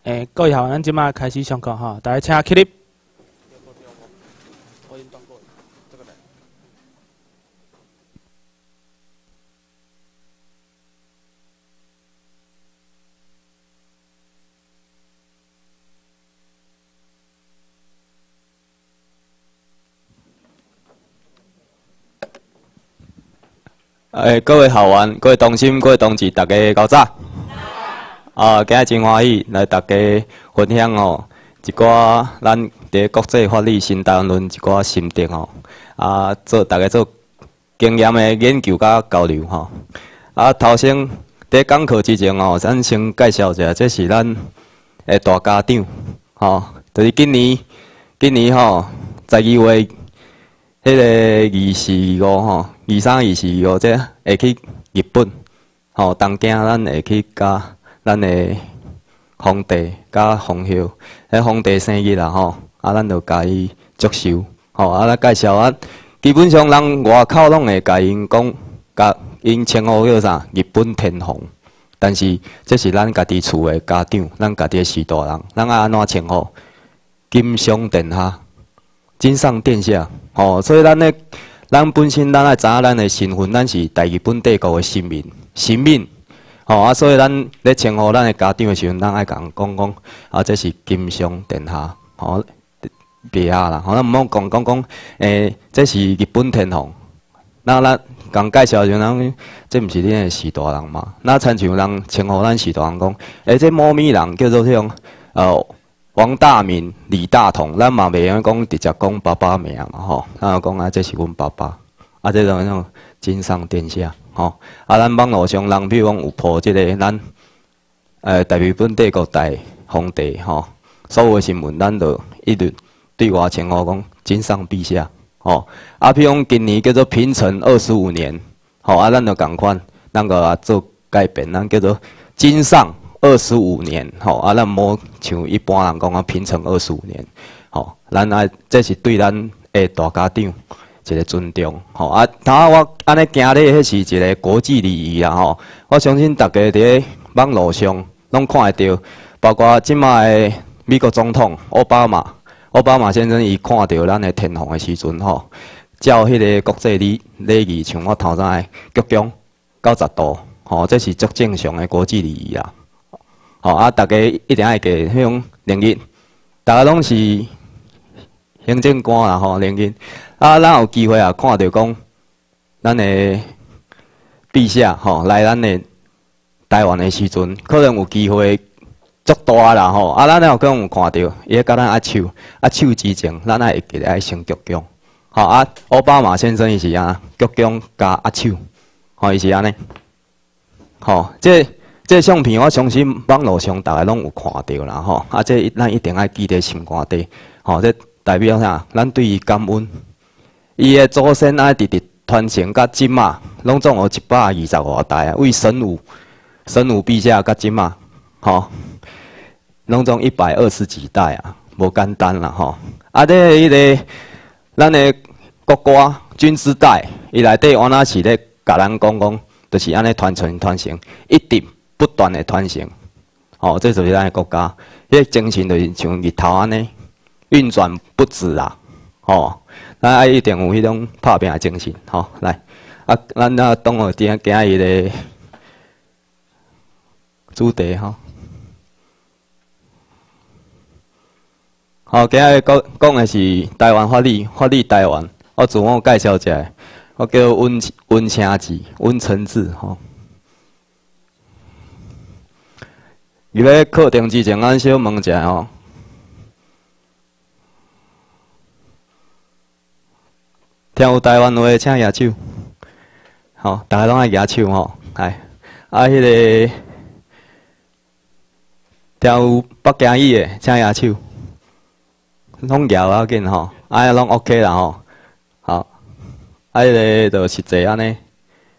各位学员，咱即马开始上课哈，大家请起立。 各位学员、各位同心、各位同志，大家搞早。今日真欢喜来大家分享哦，一寡咱伫国际法律新台湾论一寡心得吼，大家做经验的研究甲交流吼。头先伫讲课之前哦，咱先介绍一下，这是咱的大家长吼，就是今年吼12月迄个25吼。23、24这会去日本，吼，东京咱会去甲咱的皇帝甲皇后，迄皇帝生日啦吼，咱就甲伊祝寿，吼，咱介绍基本上人外口拢会甲因讲，甲因称呼叫啥？日本天皇。但是这是咱家己厝的家长，咱家己的士大人，咱爱安怎称呼？金上殿下，金上殿下，吼，所以咱本身咱爱知影咱的身份，咱是大日本帝国的臣民，吼所以咱咧称呼咱的家长的时阵，咱爱讲这是金上殿下，吼，别啊啦，咱毋好讲这是日本天皇。咱讲介绍的时阵，这毋是恁的士大人嘛？那亲像人称呼咱士大人讲，这某咪人叫做迄种王大明、李大同，咱嘛袂用讲直接讲爸爸名嘛吼，咱讲这是阮爸爸，这种那种金上殿下吼，咱网络上人比如讲有破即个咱大日本帝国大皇帝吼，所有新闻咱就一律对外称呼讲金上陛下吼，比如讲今年叫做平成25年吼，咱就共款，咱个做改变，咱叫做金上25年，吼咱无像一般人讲平成25年，吼，咱这是对咱的大家长一个尊重，吼我安尼行咧，迄是一个国际礼仪啦，吼，我相信大家伫网络上拢看会到，包括即卖的美国总统奥巴马先生，伊看到咱的天皇的时阵，吼，照迄个国际礼仪，像我头先的鞠躬90度，吼，这是足正常的国际礼仪啦。大家一定爱记迄种礼仪，大家拢是行政官啦，吼，礼仪。咱有机会看到讲，咱的陛下，吼，来咱的台湾的时阵，可能有机会足大啦，吼。咱有可能有看到，伊甲咱手之前，咱会记得爱先鞠躬。奥巴马先生伊是鞠躬加手，吼，伊是安尼，吼，这相片我相信网络上大家拢有看到啦，吼，这咱一定爱记在心肝底，吼，这代表啥？咱对伊感恩，伊的祖先直直传承到即马，拢总有120外代为神武陛下到即马，吼，拢总120几代无简单啦，吼，迄个咱的国歌军之代，伊内底安那是咧甲咱讲，就是安尼传承，一直不断的传承，这就是咱的国家，迄个精神就是像日头安尼运转不止啦，咱一定有迄种打拼的精神，来，咱当学今日的主题今日讲的是台湾法律台湾，我自我介绍一下，我叫温清志，温承志，伫咧课程之前，咱小问一下听有台湾话请举手，大家拢爱举手来，迄个听有北京语的请举手，拢举要紧拢 OK 啦好，迄个就实际安尼。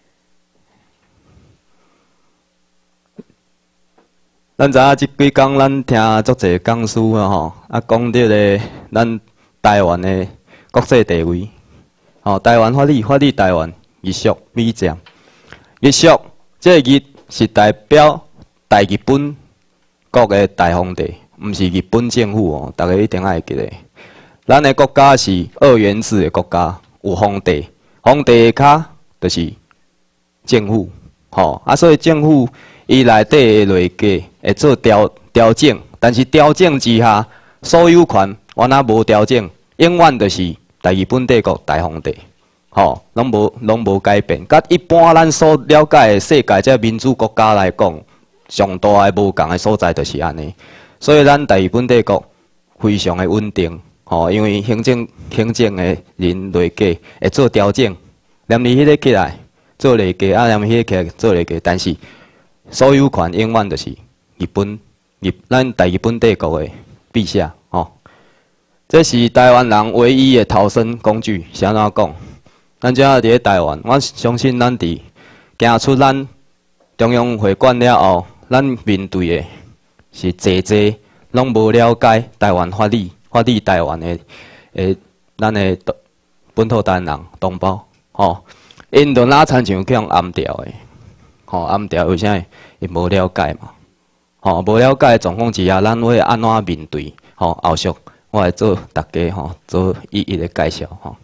咱知影即几工，咱听足侪讲师讲到咧咱台湾的国际地位，台湾法律台湾日属美占，日属这个日是代表大日本国的大皇帝，毋是日本政府哦，大家一定爱记得。咱的国家是二元制的国家，有皇帝，皇帝下就是政府，吼啊，所以政府伊内底的内价会做调整，但是调整之下，所有权完全无调整，永远就是大日本帝国大皇帝，吼，拢无改变。甲一般咱所了解的世界这民主国家来讲，上大的无共的所在就是安尼。所以咱大日本帝国非常的稳定，吼，因为行政的人内价会做调整，连你迄个起来做内价，啊，连迄个起来做内价，但是所有权永远就是咱大日本帝国的陛下，吼。这是台湾人唯一的逃生工具，是安怎讲？咱只要伫咧台湾，我相信咱伫行出咱中央会馆了后，咱面对的是济拢无了解台湾法律台湾的咱的本土台湾人同胞，吼，因就哪亲像去用暗调的，吼，暗调为啥？因无了解嘛，吼，无了解的状况之下，咱会安怎面对？吼，后续我来做大家吼做一一的介绍吼。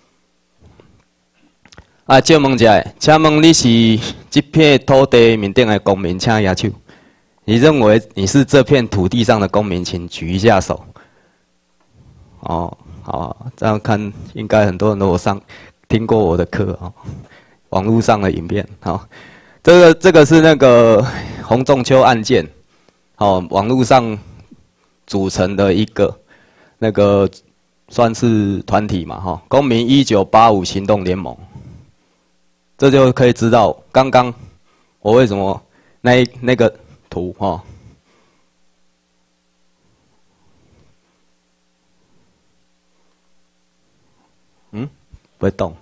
啊，借问一下，请问你是这片土地面顶的公民，请举手。你认为你是这片土地上的公民，请举一下手。哦，好，这样看应该很多人都有听过我的课哦，网络上的影片。好，这个是那个洪仲丘案件，哦，网络上组成的一个那个算是团体嘛，哈，公民1985行动联盟。这就可以知道刚刚我为什么那个图哈，不会动。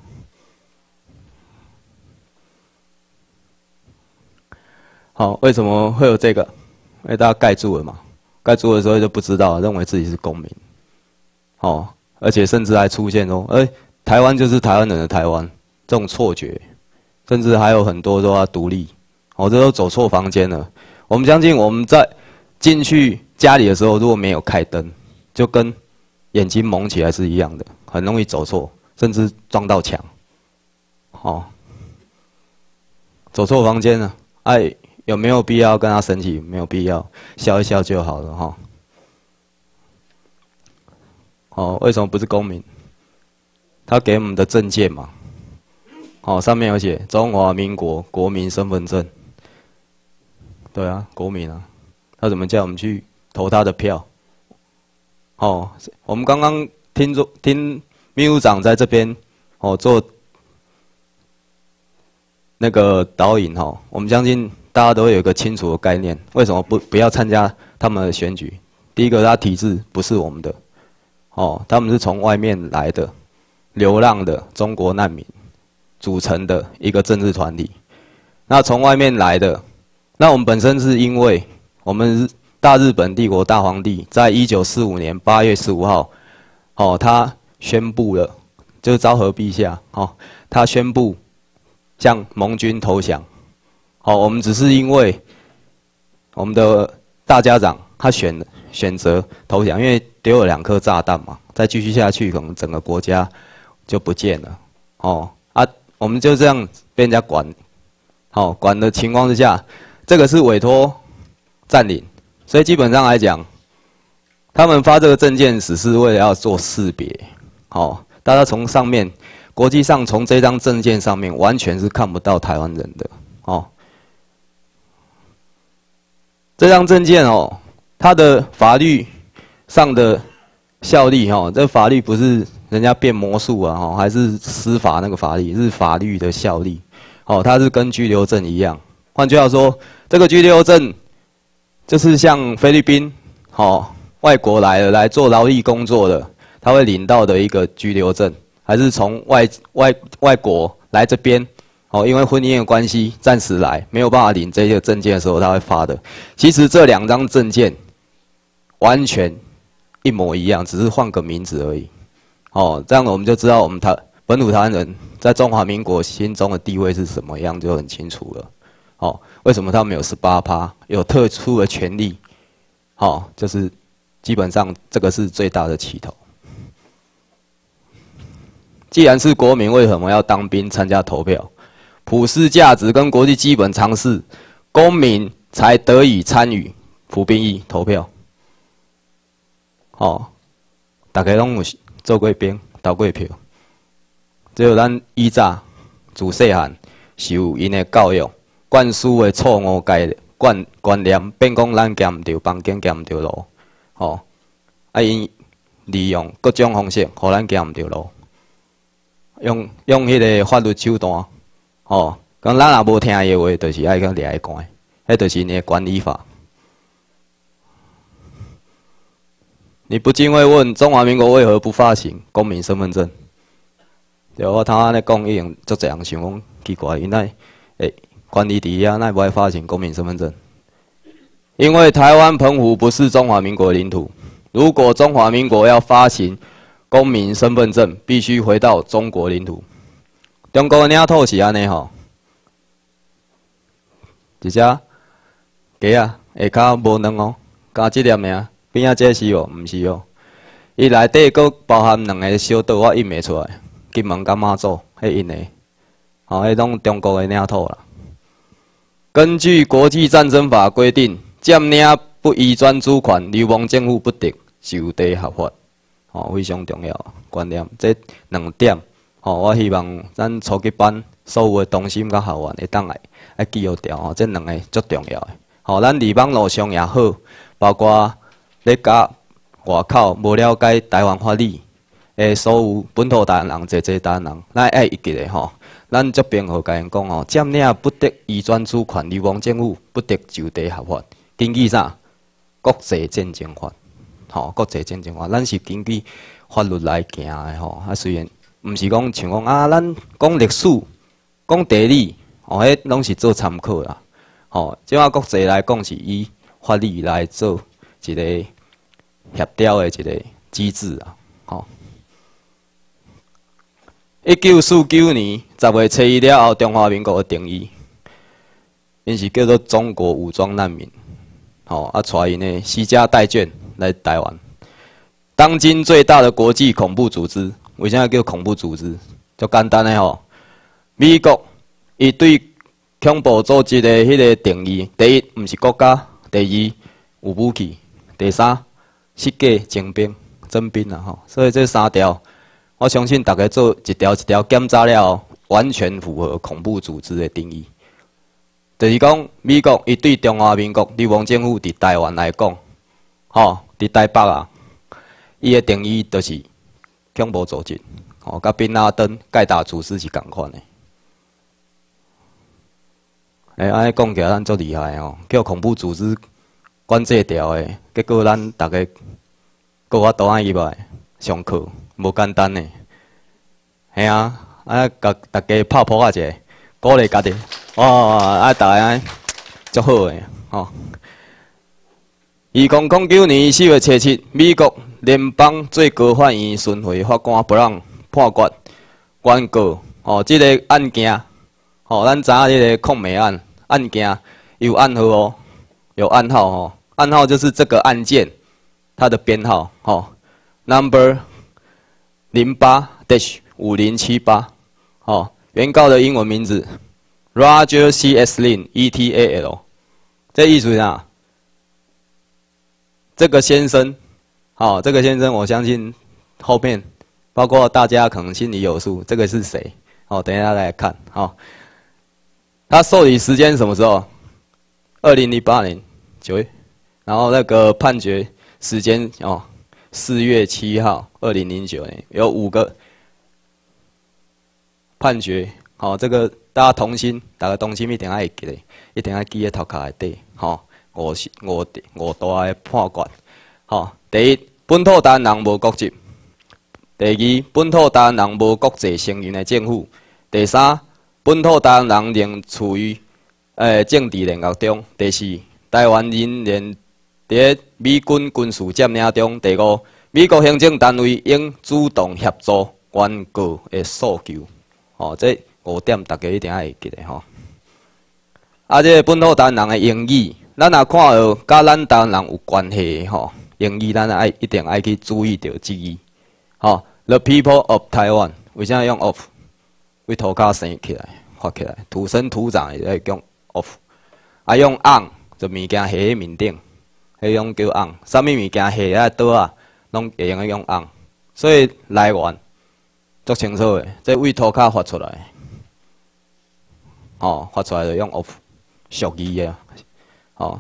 好，为什么会有这个？因为大家盖住了嘛，盖住的时候就不知道，认为自己是公民。哦，而且甚至还出现说，台湾就是台湾人的台湾，这种错觉。甚至还有很多都要独立，这都走错房间了。我们相信我们在进去家里的时候，如果没有开灯，就跟眼睛蒙起来是一样的，很容易走错，甚至撞到墙。走错房间了，有没有必要跟他生气？没有必要，笑一笑就好了为什么不是公民？他给我们的证件嘛。上面有写中华民国国民身份证。对啊，国民啊，他怎么叫我们去投他的票？我们刚刚听秘书长在这边做那个导引我们相信大家都会有一个清楚的概念，为什么不要参加他们的选举？第一个，他体制不是我们的，他们是从外面来的流浪的中国难民组成的一个政治团体，那从外面来的，那我们本身是因为我们大日本帝国大皇帝在1945年8月15号，他宣布了，就是昭和陛下，他宣布向盟军投降，我们只是因为我们的大家长他选择投降，因为丢了2颗炸弹嘛，再继续下去可能整个国家就不见了，我们就这样被人家管，管的情况之下，这个是委托占领，所以基本上来讲，他们发这个证件只是为了要做识别，大家从上面国际上从这张证件上面完全是看不到台湾人的，这张证件它的法律上的效力这法律不是人家变魔术啊，还是司法那个法律是法律的效力，它是跟居留证一样。换句话说，这个居留证就是像菲律宾外国来做劳力工作的，他会领到的一个居留证，还是从外国来这边因为婚姻的关系暂时来没有办法领这些证件的时候，他会发的。其实这2张证件完全一模一样，只是换个名字而已。这样我们就知道我们本土台湾人在中华民国心中的地位是什么样，就很清楚了。为什么他们有18%，有特殊的权利， 就是基本上这个是最大的起头。既然是国民，为什么要当兵参加投票？普世价值跟国际基本常识，公民才得以参与服兵役投票。大家拢有做过兵、投过票，只有咱以早自细汉受因的教育、灌输的错误观念，变讲咱行唔对房间，行唔对路，因利用各种方式，互咱行唔对路，用迄个法律手段，讲咱若无听伊话，就是爱去掠伊关，迄就是因的管理法。你不禁会问：中华民国为何不发行公民身份证？对，我头安尼讲，已经足侪人想讲奇怪，因奈管理底下奈不爱发行公民身份证？因为台湾澎湖不是中华民国领土，如果中华民国要发行公民身份证，必须回到中国领土。中国的领土是安尼吼，一只鸡啊，下骹无卵哦，加即粒尔。边仔这是哦，毋是哦。伊内底佫包含2个小岛，我印袂出来。金门甲马祖，迄印的，迄拢中国的领土啦。根据国际战争法规定，占领不移转主权，流亡政府不得就地合法。非常重要观念。这2点，我希望咱初级班所有的同心甲校员会当来记录掉。这2个足重要的。咱伫网络上也好，包括咧甲外口无了解台湾法律诶，所有本土台湾人、台湾人，咱爱会记咧吼。咱这边好甲因讲占领不得移转主权，流亡政府不得就地合法。根据啥？国际战争法，国际战争法，咱是根据法律来行诶虽然毋是讲像讲咱讲历史、讲地理，迄拢是做参考啦。即摆国际来讲是以法律来做一个协调的一个机制啊。1949年10月7日了后，中华民国的定义，因是叫做中国武装难民，带因的携家带眷来台湾。当今最大的国际恐怖组织，为啥叫恐怖组织？就简单的美国伊对恐怖组织的迄个定义，第一，毋是国家；第二，有武器；第三，设计征兵、征兵所以这3条，我相信大家做一条一条检查了，完全符合恐怖组织的定义。就是讲，美国伊对中华民国流亡政府伫台湾来讲，伫台北伊的定义就是恐怖组织，甲宾拉登、盖达祖师是共款的。安尼讲起来，咱足厉害叫恐怖组织管这条的，结果咱大家搁我倒安入来上课，无简单呢。甲大家拍扑啊者，鼓励家己，大家足好诶2009年4月7日，美国联邦最高法院巡回法官布朗判决原告这个案件，咱知影这个控美案件有暗号有暗号暗号就是这个案件它的编号，number 08-5078，原告的英文名字 Roger C.S. Lin E.T.A.L， 这意思是啥？这个先生，这个先生，我相信后面包括大家可能心里有数，这个是谁？等一下来看。他受理时间什么时候？2008年9月，然后那个判决时间4月7号，2009年有5个判决。这个大家同心，大家同心一定要记咧，一定要记在头壳内底。五大的判决。第一，本土台湾人无国籍；第二，本土台湾人无国际承认的政府；第三，本土台湾人仍处于政治联络中；第四，台湾人仍伫美军军事占领中；第五，美国行政单位应主动协助原告的诉求。这5点大家一定要会记咧这个本土台湾人的英语。 咱若看到甲咱台湾人有关系的吼，英语咱一定爱去注意到这个。吼 ，The people of Taiwan， 为啥用 of？ 为涂骹生起来，发起来，土生土长的会用 of。啊，用 on 就物件下喺面顶，迄种叫 on。啥物物件下喺倒啊，拢会用 on。所以来源足清楚的，这为涂骹发出来，吼、发出来就用 of 属语的，吼、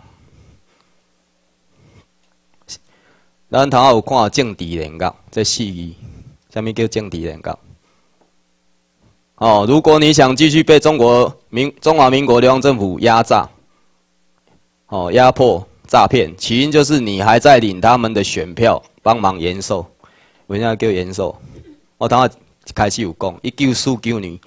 咱头下有看政治联合，这四字，啥物叫政治联合？哦，如果你想继续被中华民国流亡政府压榨，哦，压迫、诈骗，起因就是你还在领他们的选票，帮忙延寿。为啥叫延寿？我头下一开始有讲，1949年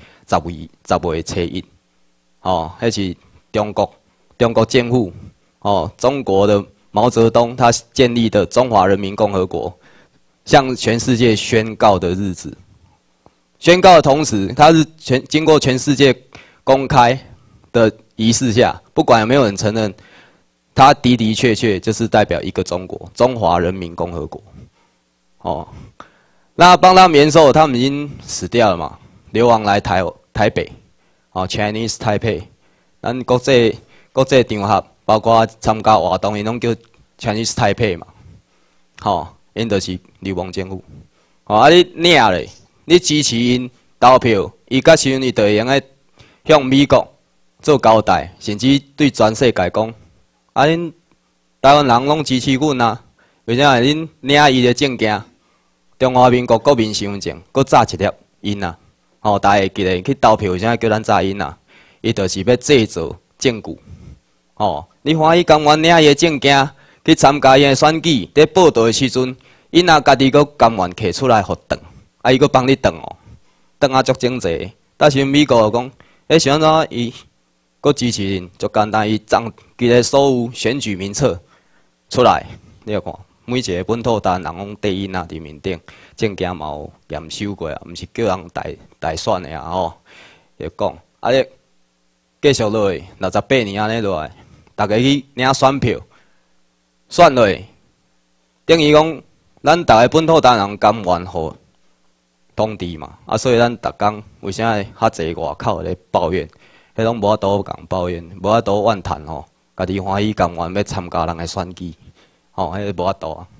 10月初1，哦，迄是中国政府，哦，中国的毛泽东他建立的中华人民共和国，向全世界宣告的日子。宣告的同时，它是经过全世界公开的仪式下，不管有没有人承认，它的确就是代表一个中国，中华人民共和国。哦，那帮他们延寿，他们已经死掉了嘛，流亡来台北，哦 ，Chinese Taipei， 咱国际场合，包括参加活动，因拢叫 Chinese Taipei 嘛，吼，因就是流亡政府。哦，啊你领咧。你支持因投票，伊甲时阵伊就会用个向美国做交代，甚至对全世界讲：啊，恁台湾人拢支持阮啊！为啥？恁领伊的证件，中华民国国民身份证，搁炸一粒因啊！吼，大家会记得去投票，为啥叫咱炸因啊？伊就是要制造证据。吼，你欢喜甘愿领伊的证件去参加伊的选举，伫报道的时阵，因若家己搁甘愿摕出来互断。啊！伊搁帮你断哦，断啊足整齐。但是美国讲，迄是安怎？伊搁支持恁，足简单。伊张伊个所有选举名册出来，你要看，每一个本土台湾人拢缀因啊伫面顶，证件嘛有验收过啊，毋是叫人代选的啊吼。就讲，啊你继续落去，68年安尼落来，大家去领选票，选落去，等于讲，咱逐个本土台湾人甘愿互。当地嘛，啊，所以咱逐工为啥较济外口咧抱怨？迄拢无法度共抱怨，无法度怨叹吼，家己欢喜甘愿要参加人诶选举，吼，迄无法度啊。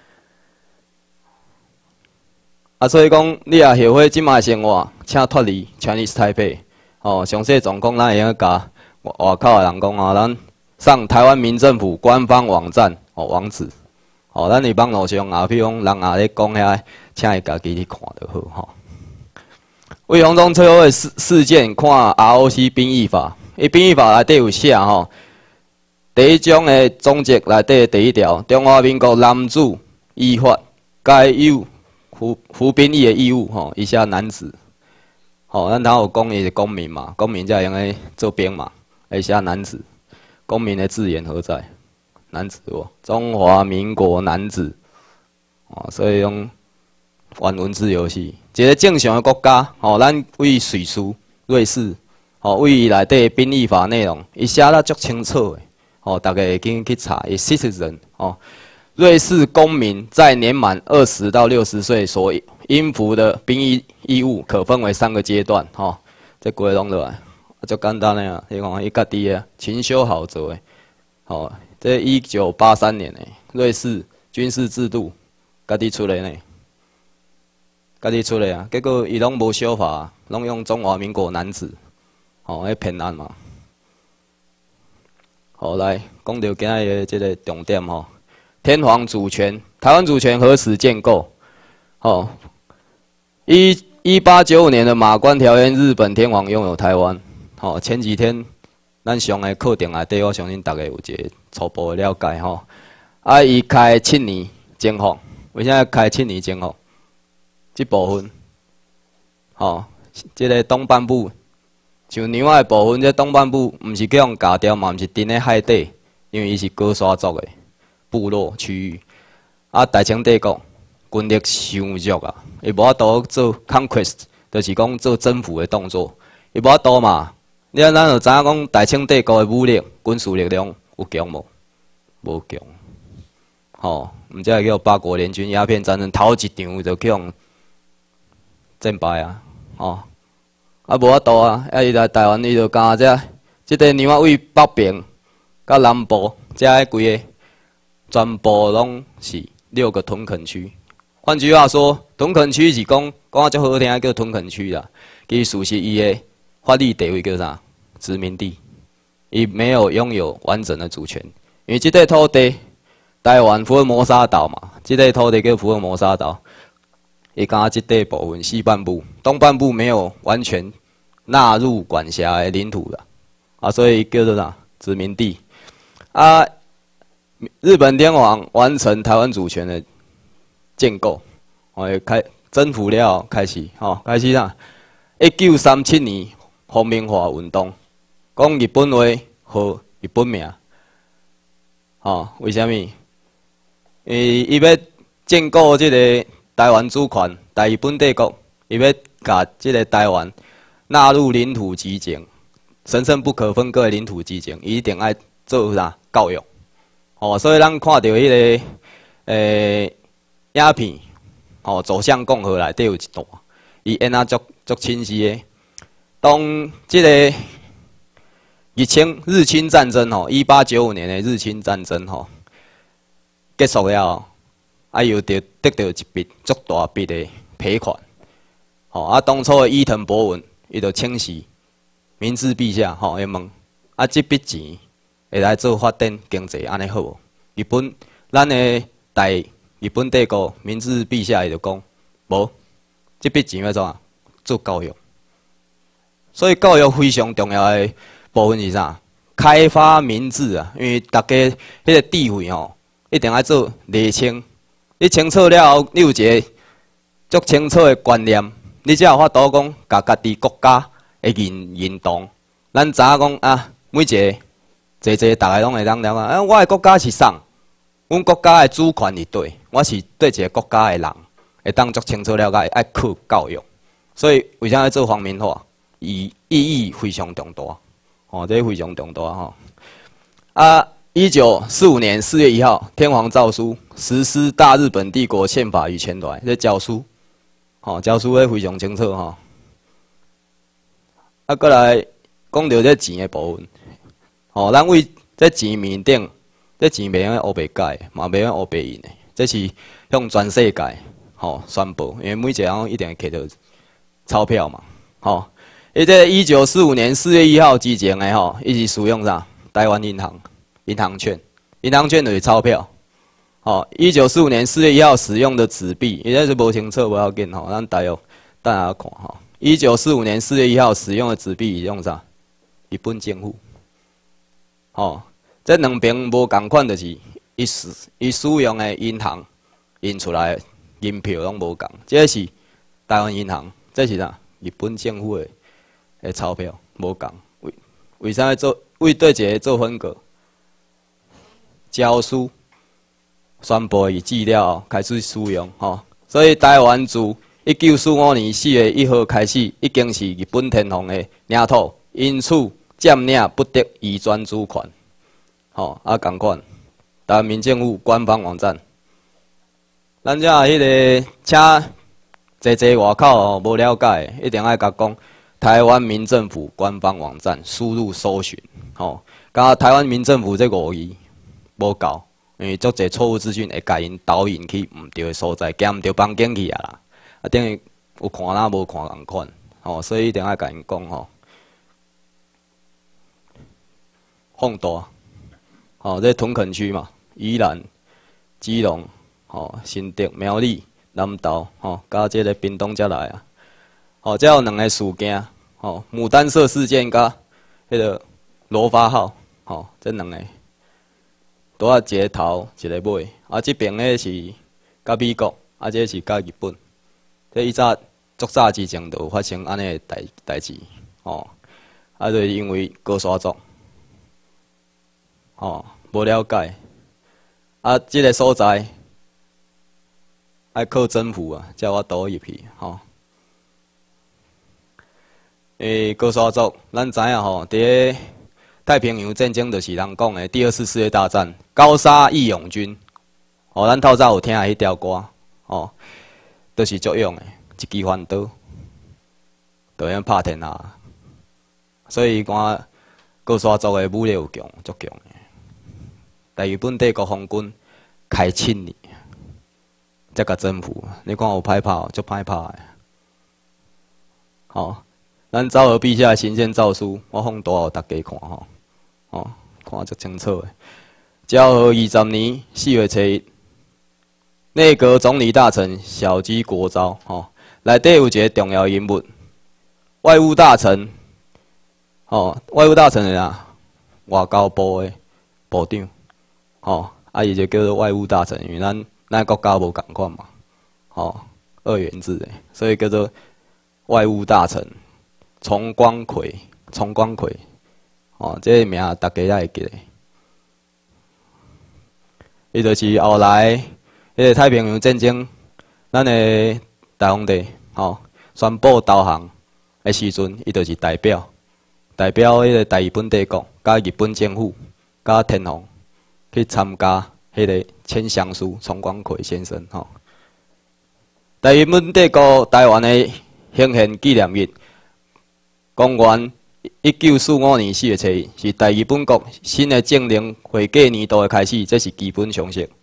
啊，所以讲你也后悔即卖生活，请脱离 Chinese Taipei， 吼，详细状况咱会用甲外口诶人讲啊，咱上台湾民政府官方网站哦网址。哦，咱伫网络上啊，比如讲人也咧讲遐，请伊家己去看就好吼。为洪中车祸事件，看 ROC 兵役法，伊兵役法内底有写吼，第一章的总则内底第1条，中华民国男子依法该有服兵役的义务吼，以下男子，吼，咱头有讲伊是公民嘛，公民才会用来做兵嘛，以下男子，公民的字眼何在？男子哦，中华民国男子，哦，所以用玩文字游戏。一个正常的国家，哦，咱为瑞士，哦，为伊内底兵役法内容，伊写得足清楚的，哦，大家会紧去查，伊 citizen， 哦，瑞士公民在年满20到60岁所应服的兵役义务，可分为3个阶段，哦，这规拢落来，足简单的啊，你看伊家己啊，勤修好做的，哦。这1983年诶，瑞士军事制度，家己出来呢，家己出来啊！结果伊拢无修法，拢用中华民国男子，吼，迄骗案嘛。好，来讲到今仔日这个重点吼，天皇主权，台湾主权何时建构？吼，1895年的马关条约，日本天皇拥有台湾。吼，前几天。咱上个课程内底，我相信大家有一个初步的了解吼。啊，伊开7年征服，为啥开7年征服？这部分，吼，这个东半部，像娘仔的部分，这东半部毋是叫人割掉嘛，毋是伫咧海底，因为伊是高沙族的部落区域。啊，大清帝国军力伤弱啊，伊无法度做 conquest， 就是讲做征服的动作，伊无法度嘛。咱就知影讲大清帝国的武力、军事力量有强无？ 无强，吼，毋才会叫八国联军鸦片战争头一场就去用战败啊，吼，啊无法度啊，伊来台湾伊就干即个牛仔尾北边甲南部，遮规个全部拢是6个屯垦区。换句话说，屯垦区是讲啊足好听，叫屯垦区啦。其实事实伊的法律地位叫啥？殖民地，伊没有拥有完整的主权。因为这块土地，台湾福尔摩沙岛嘛，这块土地叫福尔摩沙岛，伊敢这块部分西半部、东半部没有完全纳入管辖的领土啦，啊，所以叫做啥？殖民地。啊，日本天皇完成台湾主权的建构，征服了开始，开始啦。1937年皇民化运动，讲日本话和日本名，为虾米？伊要建构这个台湾主权，大日本帝国，伊要甲这个台湾纳入领土集权，神圣不可分割的领土集权，伊一定爱做啥教育？所以咱看到迄个影片，走向共和内底有一段，伊演啊足清晰的。当即个日清战争1895年的日清战争结束了，又得到一笔足大笔的赔款。当初的伊藤博文，伊就请示明治陛下会问这笔钱会来做发展经济安尼好无？咱的大日本帝国明治陛下伊就讲无，这笔钱要做做教育。所以教育非常重要的部分是啥？开发民智啊，因为大家迄个智慧一定要做厘清。你清楚了后，你有一个足清楚的观念，你才有法度讲，甲家己国家的认同。咱知影讲啊，每一个大家拢会当了解。我的国家是啥？阮国家的主权是对，我是对一个国家的人，会当足清楚了解，爱靠教育。所以为啥要做皇民化？意义非常重大，这非常重大1945年4月1号，天皇诏书实施大日本帝国宪法与前条，这诏书，诏书咧非常清楚过来讲到这钱的部分，咱为这钱面顶，这钱袂用乌白改，嘛袂用乌白印的，这是向全世界宣布，因为每一个人一定会摕到钞票嘛，伊这1945年4月1号之前的伊是使用啥？台湾银行券，银行券就是钞票。1945年4月1号使用的纸币，伊这是无清楚，无要紧咱大约等下看1945年4月1号使用的纸币用啥？日本政府。这两边无共款，就是伊使用的银行印出来的银票拢无共。这是台湾银行，这是啥？日本政府的钞票无共。为啥为对一个做分割？诏书宣布伊资料开始使用所以台湾自1945年4月1号开始，已经是日本天皇的领土，因此占领不得移转主权。共款，台湾民政府官方网站，咱遮迄个请外口无了解，一定爱甲讲台湾民政府官方网站，输入搜寻甲台湾民政府这5字无够，因为足侪错误资讯会甲因导引去毋对的所在，行毋对房间去啦。等于有看啦，无看共款，所以一定爱甲因讲放大。这屯垦区嘛，宜兰、基隆、新竹、苗栗、南投，甲这个屏东才来啊。这有2个事件，牡丹社事件甲迄个罗发号，这2个，拄啊一个头一个尾，这边咧是甲美国，这是甲日本。这以早足早之前就有发生安尼的代志，就是因为高山族。无了解，这个所在爱靠政府才有法度入去，高山族，咱知影伫太平洋战争就是人讲的第二次世界大战，高沙义勇军。哦，咱透早有听迄条歌，哦，都、就是足用的，一支翻刀，就用拍天下。所以讲，高沙族的武力有强，足强的。但日本帝国皇军开7年，才甲征服。你看有歹拍，足歹拍的。哦，咱昭和陛下的行宪诏书，我放大互大家看吼，哦，看足清楚的。昭和20年4月初1。内阁总理大臣小鸡国昭，吼，内底有一个重要人物，外务大臣，外务大臣是啥？外交部的部长，伊就叫做外务大臣，因为咱国家无共款嘛，2元制的，所以叫做外务大臣重光葵，这个名大家也会记得。伊就是后来。迄个太平洋战争，咱的大皇帝宣布投降的时阵，伊就是代表迄个大日本帝国、甲日本政府、甲天皇去参加迄个签降书，重光葵先生大日本帝国台湾的兴宪纪念日，公元1945年4月初1，是大日本国新的政令会计年度的开始，这是基本常识。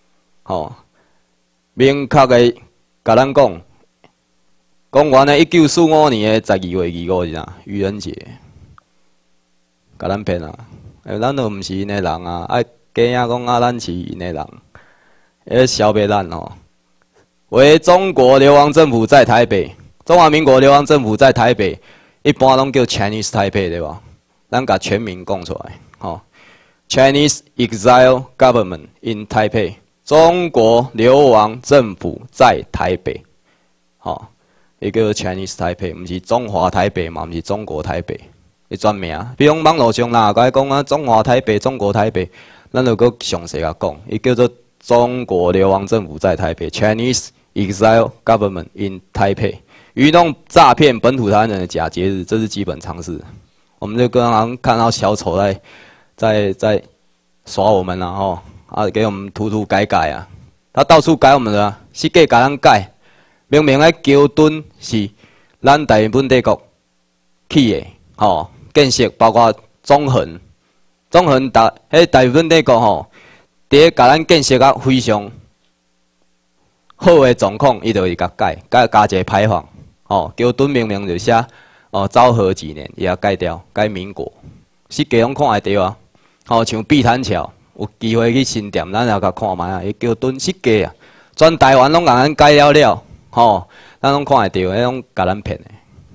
明确的甲咱讲，公元的1945年的12月25日啊，愚人节，甲咱骗啊！咱都毋是因的人啊，假影讲咱是因的人，消灭咱为中国流亡政府在台北，中华民国流亡政府在台北，一般拢叫 Chinese Taipei 对吧？咱甲全名讲出来，Chinese Exile Government in Taipei。中国流亡政府在台北，伊叫做 Chinese Taipei， 毋是中华台北嘛，毋是中国台北，伊专名。比如网络上啦，甲伊讲啊，中华台北、中国台北，咱就搁详细甲讲，伊叫做中国流亡政府在台北 ，Chinese Exile Government in Taipei， 愚弄诈骗本土台湾人的假节日，这是基本常识。我们就刚刚看到小丑在耍我们啦给我们涂改啊，他到处改我们的，世界甲咱改，明明迄桥墩是咱大日本帝国起的，建设包括中横迄大日本帝国伫甲咱建设啊非常好的状况，伊就是甲加一个牌坊，桥墩明明就写昭和几年，伊也改掉，改民国，世界拢看会到啊，像碧潭桥。有机会去新店，咱也甲看卖啊！伊叫敦设计啊，全台湾拢甲咱改了，咱拢看会到，迄种甲咱骗的。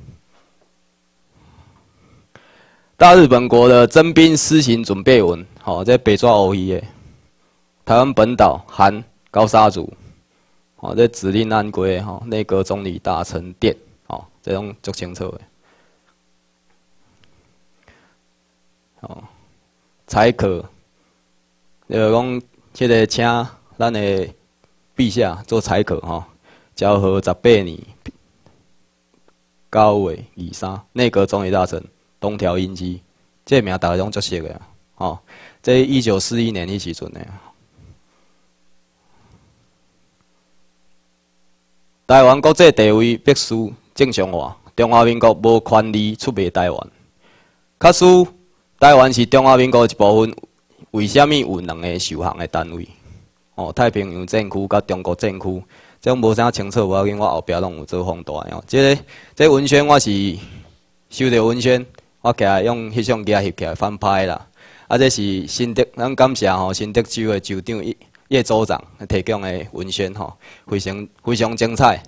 大日本国的征兵施行准备文，这北抓欧裔的，台湾本岛含高沙族，这指令案规内阁总理大臣殿，这种足清楚的，才可。就是讲，即个请咱的陛下做裁可昭和18年9月23，内阁总理大臣东条英机，这个名大家拢足熟的这1941年迄时阵的。台湾国际地位必须正常化，中华民国无权利出卖台湾。假使台湾是中华民国一部分。为虾米有2个受降的单位？太平洋战区甲中国战区，这无啥清楚，无要紧，我后壁拢有做放大的这文宣我是收到文宣，我起来用翕相机翕起来翻拍啦。这是新德，咱感谢新德州的州长叶州长提供的文宣非常精彩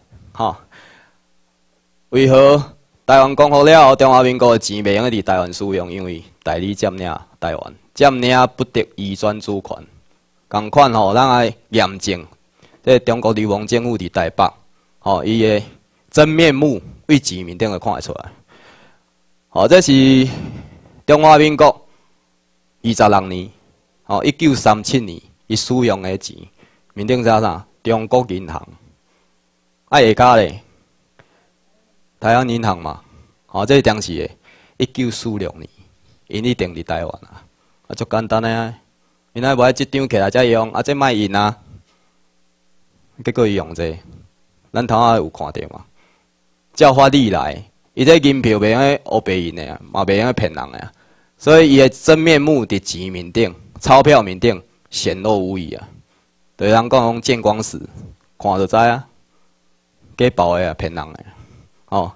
为何台湾讲好了，中华民国的钱袂用伫台湾使用？因为代理占领台湾。占领不得移转主权，共款咱爱验证，这中国流亡政府伫台北，伊的真面目，为钱面顶就看会出来。这是中华民国26年，1937年伊使用的钱，面顶写啥？中国银行。下加咧，台湾银行嘛，这当时的1946年。 因一定伫台湾啊，足简单诶啊。因爱无爱即张起来才用，这卖印啊。结果伊用这，咱头仔有看到嘛？照法律来，伊这银票袂用去黑白印的啊，嘛袂用去骗人的啊。所以伊的真面目伫钱面顶、钞票面顶显露无遗啊。对人讲见光死，看就知啊。假包的啊，骗人的。哦，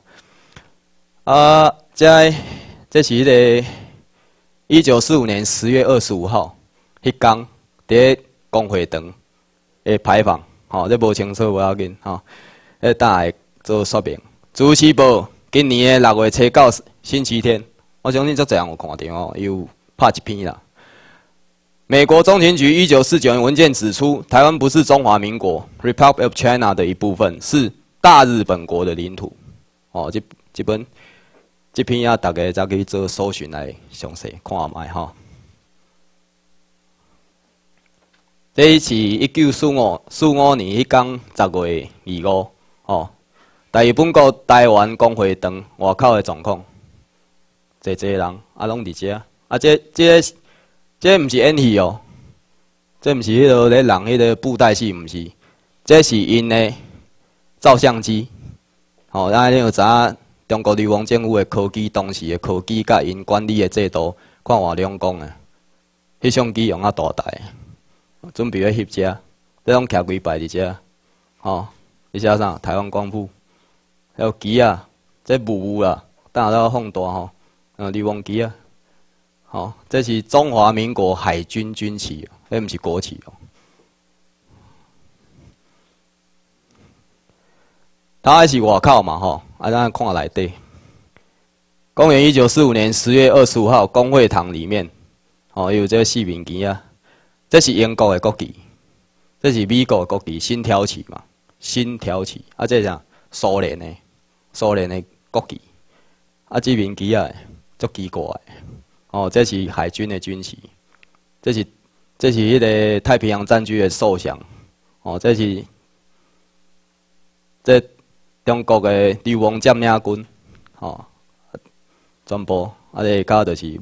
这是迄个1945年10月25号，迄天伫工会堂的牌坊，吼，这无清楚无要紧，吼，等下做说明。自由时报今年的6月初9星期天，我相信足侪人有看到哦，有拍一篇啦。美国中情局1949年文件指出，台湾不是中华民国 （Republic of China） 的一部分，是大日本国的领土。哦，这篇啊，大家再去做搜寻来详细看下卖吼。这是1945年迄天10月25哦，大日本国台湾工会堂外口的状况，济人啊，拢伫遮啊，这毋是演戏哦，这毋是迄个咧人迄个布袋戏，毋是，这是因的照相机。哦，咱你就知影中国流亡政府的科技，当时的科技甲因管理的制度，看换两光啊。迄相机用啊大台，准备要翕遮，这拢徛几排伫遮。哦，你写啥？台湾光复，还有机啊，这雾啦，等下都要放大吼。流亡机啊，好，这是中华民国海军军旗，迄毋是国旗哦。它还是外口嘛吼，咱看内底。公元1945年10月25号，公会堂里面，哦，有这个四面旗啊，这是英国的国旗，这是美国的国旗，新条旗嘛，新条旗啊，这是啥？苏联的国旗，啊，这面旗啊，足奇怪的，哦，这是海军的军旗，这是迄个太平洋战区的受降，哦，这中国的流亡占领军，吼，全部啊，这下骹就是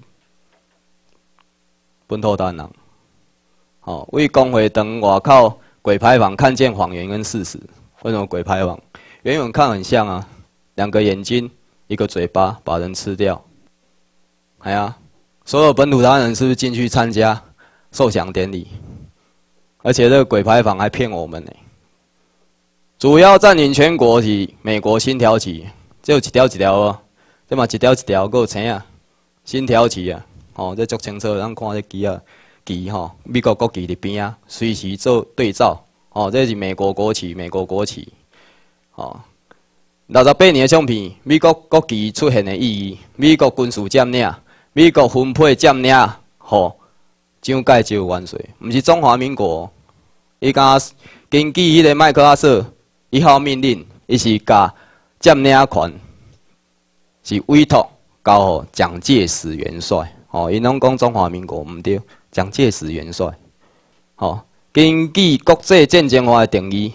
本土台湾人，吼，为工会堂外口鬼牌坊看见谎言跟事实。为什么鬼牌坊？远远看很像啊，两个眼睛，一个嘴巴，把人吃掉。哎呀，所有本土台湾人是不是进去参加受降典礼？而且这个鬼牌坊还骗我们呢。主要占领全国是美国新条旗，这有一条一条哦，这嘛一条一条，还有青啊，新条旗啊，哦，这足清楚，咱看这旗吼，美国国旗伫边啊，随时做对照，哦，这是美国国旗，哦，68年的相片，美国国旗出现的意义，美国军事占领，美国分配占领，吼，蒋介石元帅，毋是中华民国，伊敢根据迄个麦克阿瑟。1号命令，伊是甲占领权是委托交予蒋介石元帅。哦，因拢讲中华民国毋对，蒋介石元帅。哦，根据国际战争法的定义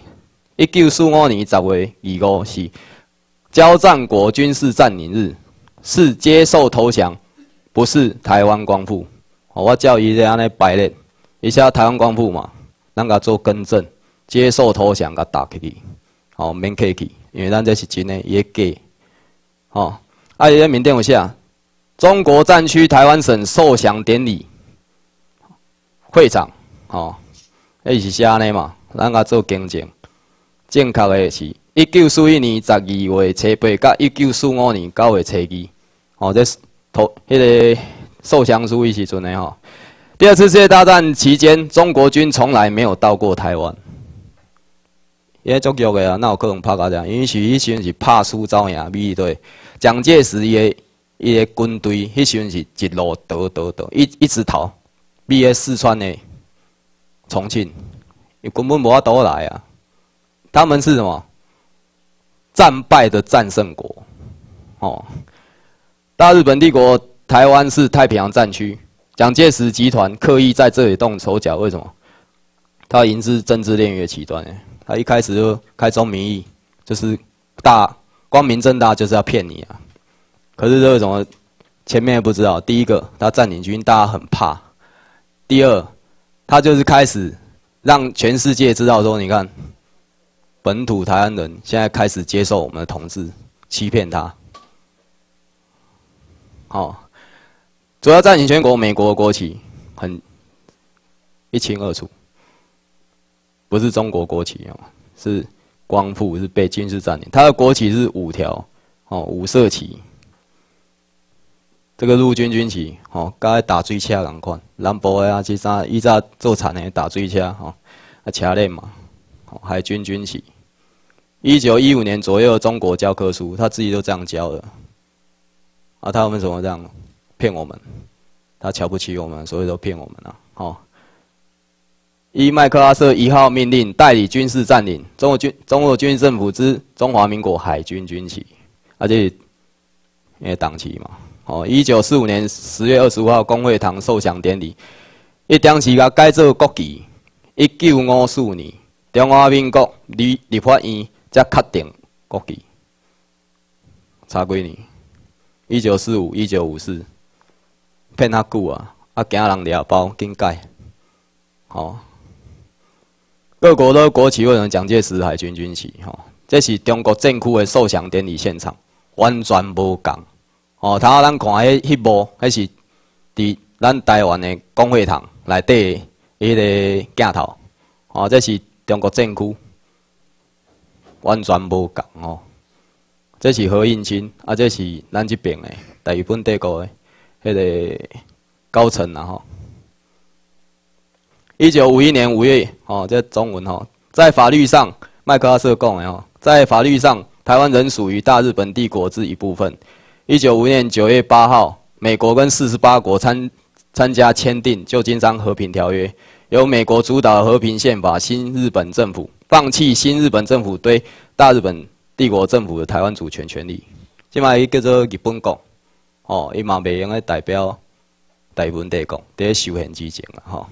，1945年10月25是交战国军事占领日，是接受投降，不是台湾光复。哦，我叫伊安尼排列，伊写台湾光复嘛，咱甲做更正，接受投降甲打起去。哦，免客气，因为咱这是真诶，伊个假。哦，啊，伊咧面顶有写中国战区台湾省受降典礼会场，哦，迄是写安尼嘛，咱甲做更正。正确诶是1941年12月初8甲1945年9月初2。哦，这是迄个受降书伊时阵诶吼。第二次世界大战期间，中国军从来没有到过台湾。伊足弱个啊，哪有可能拍到这样？因为迄时阵是拍输走赢美队，蒋介石伊个军队，迄时阵是一路逃，一直逃，比个四川的重庆，伊根本无法倒来啊。他们是什么？战败的战胜国。哦，大日本帝国台湾是太平洋战区，蒋介石集团刻意在这里动手脚，为什么？他已经是政治炼狱的起端了。他一开始就开宗明义，就是光明正大就是要骗你啊！可是这个什么前面不知道。第一个，他占领军大家很怕；第二，他就是开始让全世界知道说，你看，本土台湾人现在开始接受我们的统治，欺骗他。好，主要占领全国，美国的国旗很一清二楚，不是中国国旗哦，是光复，是被军事占领。它的国旗是5条，5色旗。这个陆军军旗，甲打水车同款，南部的啊，即早以早做田的打水车，车链嘛，海军军旗。1915年左右，中国教科书他自己都这样教的。啊，他为什么这样骗我们？他瞧不起我们，所以都骗我们啊。依麦克阿瑟1号命令，代理军事占领中国军事政府之中华民国海军军旗，这是党旗嘛。1945年10月25号公会堂受降典礼，一点时甲改做国旗。1954年中华民国立法院才确定国旗。差几年？1945、1954，骗较久啊！惊人抓包，紧改。各国的国旗为什么蒋介石海军军旗？这是中国政府的受降典礼现场，完全无共。头咱看迄幕，迄是伫咱台湾的公会堂内底迄个镜头。这是中国政府，完全无共这是何应钦，这是咱这边的大日本帝国的迄个高层1951年5月，这中文在法律上，麦克阿瑟讲的在法律上，台湾仍属于大日本帝国之一部分。1955年9月8号，美国跟48国参加签订旧金山和平条约，由美国主导和平宪法新日本政府放弃新日本政府对大日本帝国政府的台湾主权权利。即卖伊叫做日本国，伊嘛袂用来代表大日本帝国伫受限之前啦，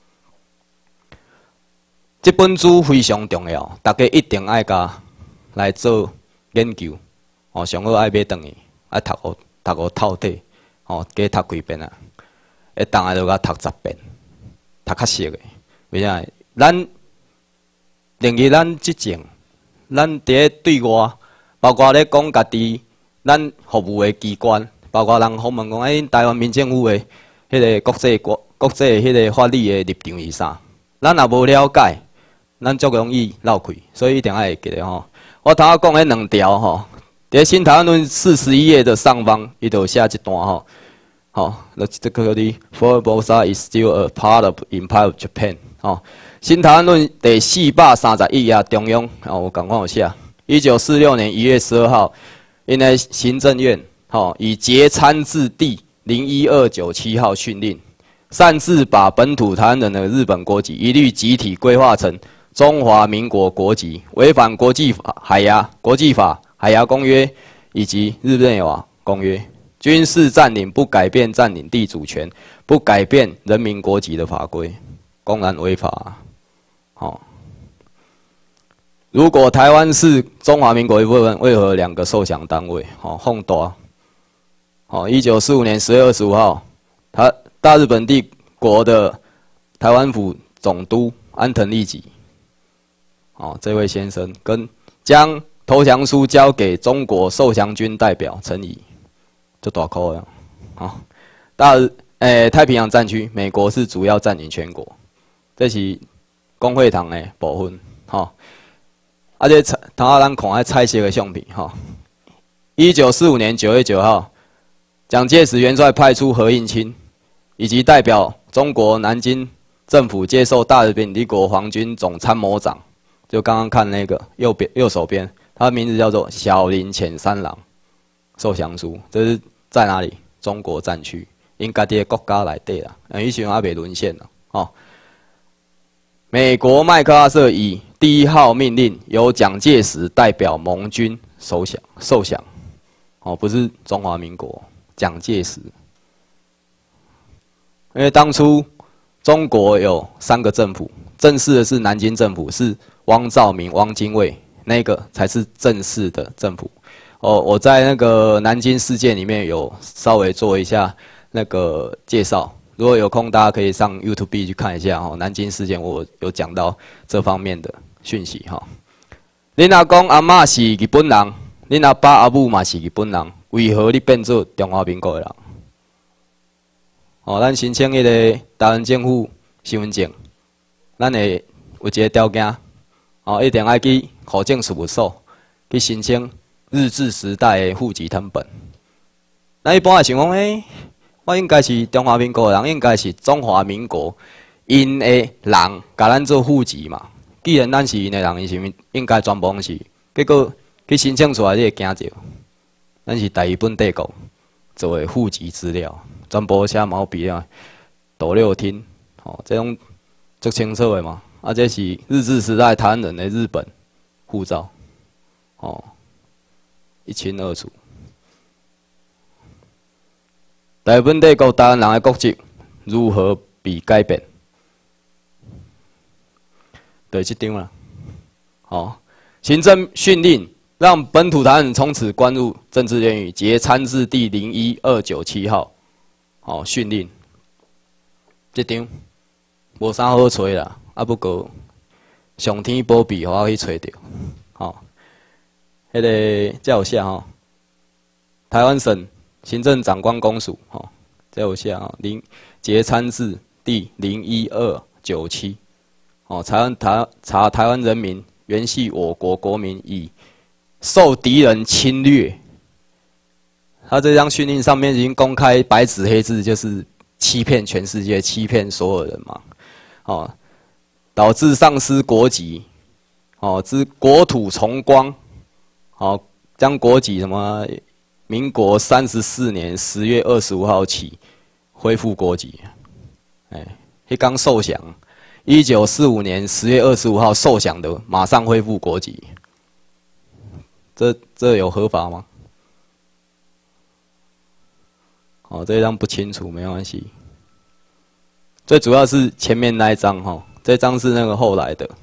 这本书非常重要，大家一定爱甲来做研究，上好爱买转去。爱读互透底，加读几遍啊！会当下就甲读10遍，读较熟诶。为啥？咱另于咱即前，咱伫咧对外，包括咧讲家己，咱服务诶机关，包括人访问讲，台湾民政府诶迄个国际迄个法律诶立场是啥？咱若无了解，咱足容易漏气，所以一定爱会记咧我头仔讲迄2条在《新台湾论》41页的上方，伊就下一段这个的 Formosa is still a part of Empire of Japan 《新台湾论》第431页中央我赶快有写。1946年1月12号，因为行政院以节参字第01297号训令，擅自把本土台湾人的日本国籍一律集体规划成中华民国国籍，违反国际法、海牙公约以及日内瓦公约，军事占领不改变占领地主权，不改变人民国籍的法规，公然违法。如果台湾是中华民国一部分，为何2个受降单位？放大。1945年10月25号，大日本帝国的台湾府总督安藤利吉，这位先生将投降书交给中国受降军代表陈仪，就大块了。太平洋战区，美国是主要占领全国，这是公会堂的部分。这头仔咱看彩色的相片1945年9月9号，蒋介石元帅派出何应钦以及代表中国南京政府接受大日本帝国皇军总参谋长，就刚刚看那个右手边。他的名字叫做小林浅三郎，受降书，这是在哪里？中国战区，因家己的国家内底啦，以前还未沦陷啦。美国麦克阿瑟以第1号命令，由蒋介石代表盟军受降，不是中华民国，蒋介石。因为当初中国有3个政府，正式的是南京政府，是汪兆铭、汪精卫。那个才是正式的政府， 我在那个南京事件里面有稍微做一下那个介绍，如果有空大家可以上 YouTube 去看一下哦。南京事件我有讲到这方面的讯息哈。恁阿公阿嬷是日本人，恁阿爸阿母嘛是日本人，为何你变做中华民国的人？哦，咱申请迄个台湾政府身份证，咱会有一个条件，哦，一定要去户政事务所去申请日治时代的户籍誊本。咱一般也想讲，我应该是中华民国的人，应该是中华民国因的人，甲咱做户籍嘛。既然咱是因的人，伊是应该全部是。结果去申请出来，你会惊着，咱是大日本帝国做的户籍资料。全部写毛笔啊，斗六厅，哦，这种足清楚的嘛。啊，这是日治时代台湾人的日本护照，哦，一清二楚。大日本帝国台湾人的国籍如何被改变？对，这张啦，哦，行政训令让本土台湾人从此关入政治监狱，节参字第01297号。哦，训令，这张无啥好找啦，啊不过上天保庇，互我去找着。哦，迄个这有写吼，台湾省行政长官公署，吼，这有写吼，节参字第01297，哦，查台湾人民原系我国国民已受敌人侵略。他这张训令上面已经公开白纸黑字，就是欺骗全世界、欺骗所有人嘛，哦，导致丧失国籍，哦，之国土重光，哦，将国籍什么民国34年10月25号起恢复国籍，迄刚受降，1945年10月25号受降的，马上恢复国籍，这有合法吗？哦，这一张不清楚，没关系。最主要是前面那一张哈，这张是那个后来的。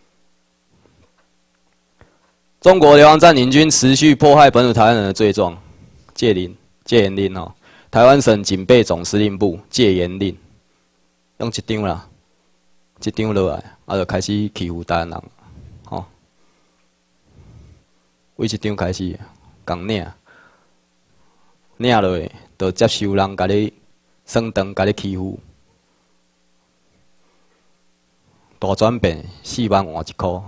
中国流亡占领军持续迫害本土台湾人的罪状，戒严令哦。台湾省警备总司令部戒严令，用一张啦，一张落来，就开始欺负台湾人，吼、哦。为一张开始，共领落去。就接受人甲你算长，甲你欺负，大转变4万换1箍。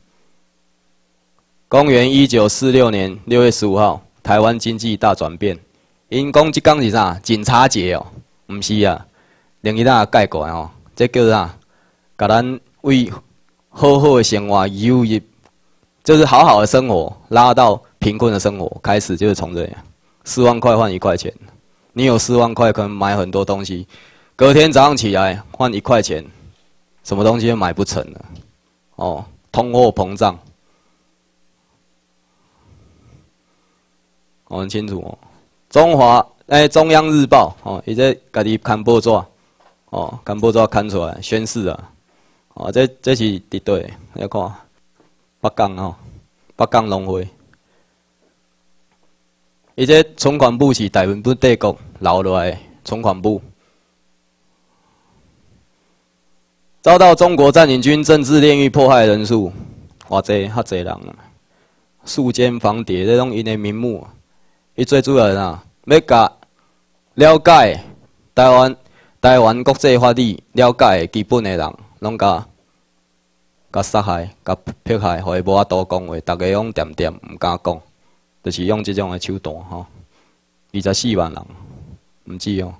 公元1946年6月15号，台湾经济大转变。因讲即天是啥？警察节哦，毋是啊，另一仔改过来哦，这叫啥？甲咱为好好的生活游入，就是好好的生活，拉到贫困的生活，开始就是从这样，4万块换1块钱。你有4万块，可能买很多东西，隔天早上起来换1块钱，什么东西都买不成了。哦，通货膨胀，哦，很清楚哦。中央日报哦，伊这家己刊报纸，哦，刊报纸刊出来宣示啊，哦，这是伫对，你看，北港哦，北港农会。伊这存款簿是大日本帝国留落来的存款簿，遭到中国占领军政治炼狱迫害的人数，偌济较济人啊，数间防谍，这种因的名目，伊最主要啊，要甲了解台湾国际法律了解基本的人，拢甲杀害、甲迫害，互伊无法度讲话，大家拢点点毋敢讲。就是用这种的手段吼，24万人，唔止哦。